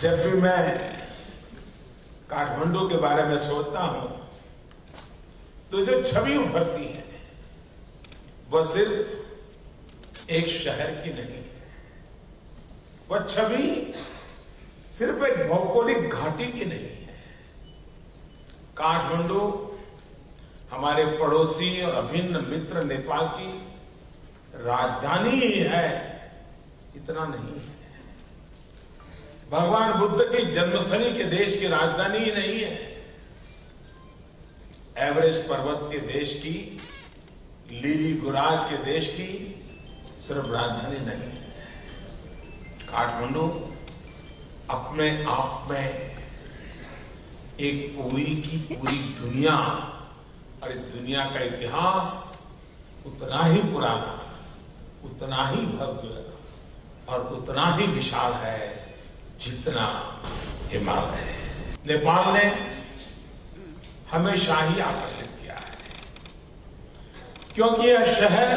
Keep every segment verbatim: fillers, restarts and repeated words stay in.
जब भी मैं काठमांडू के बारे में सोचता हूं तो जो छवि उभरती है वह सिर्फ एक शहर की नहीं है। वह छवि सिर्फ एक भौगोलिक घाटी की नहीं है। काठमांडू हमारे पड़ोसी और अभिन्न मित्र नेपाल की राजधानी ही है, इतना नहीं है। भगवान बुद्ध की जन्मस्थली के देश की राजधानी ही नहीं है। एवरेस्ट पर्वत के देश की, लीली गुराज के देश की सिर्फ राजधानी नहीं है। काठमांडू अपने आप में एक पूरी की पूरी दुनिया, और इस दुनिया का इतिहास उतना ही पुराना, उतना ही भव्य और उतना ही विशाल है जितना हिमालय है। नेपाल ने हमेशा ही आकर्षित किया है, क्योंकि यह शहर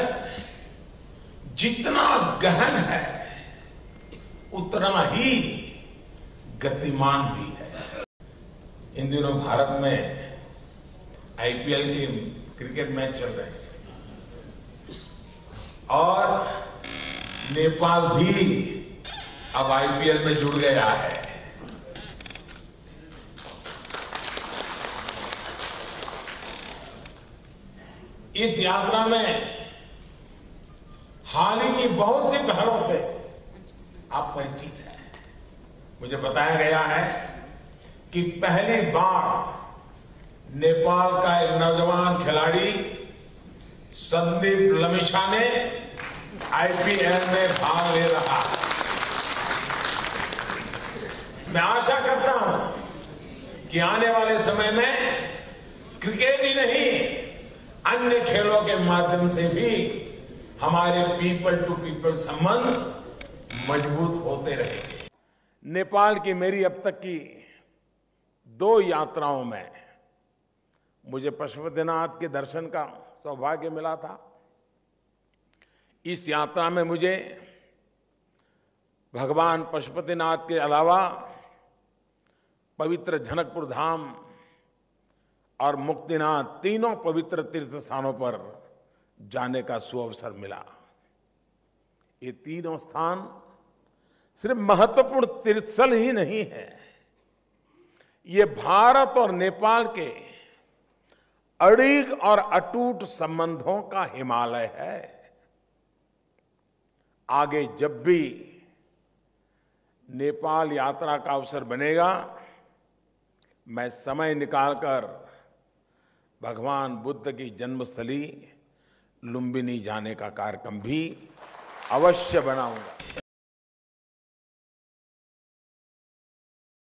जितना गहन है उतना ही गतिमान भी है। इन दिनों भारत में आईपीएल के क्रिकेट मैच चल रहे हैं और नेपाल भी अब आईपीएल में जुड़ गया है। इस यात्रा में हाल ही की बहुत सी पहलों से आप परिचित हैं। मुझे बताया गया है कि पहली बार नेपाल का एक नौजवान खिलाड़ी संदीप लमिछा ने आईपीएल में भाग ले रहा है। मैं आशा करता हूं कि आने वाले समय में क्रिकेट ही नहीं, अन्य खेलों के माध्यम से भी हमारे पीपल टू पीपल संबंध मजबूत होते रहेंगे। नेपाल की मेरी अब तक की दो यात्राओं में मुझे पशुपतिनाथ के दर्शन का सौभाग्य मिला था। इस यात्रा में मुझे भगवान पशुपतिनाथ के अलावा पवित्र जनकपुर धाम और मुक्तिनाथ, तीनों पवित्र तीर्थ स्थानों पर जाने का सुअवसर मिला। ये तीनों स्थान सिर्फ महत्वपूर्ण तीर्थस्थल ही नहीं है, ये भारत और नेपाल के अड़िग और अटूट संबंधों का हिमालय है। आगे जब भी नेपाल यात्रा का अवसर बनेगा, मैं समय निकालकर भगवान बुद्ध की जन्मस्थली लुम्बिनी जाने का कार्यक्रम भी अवश्य बनाऊंगा।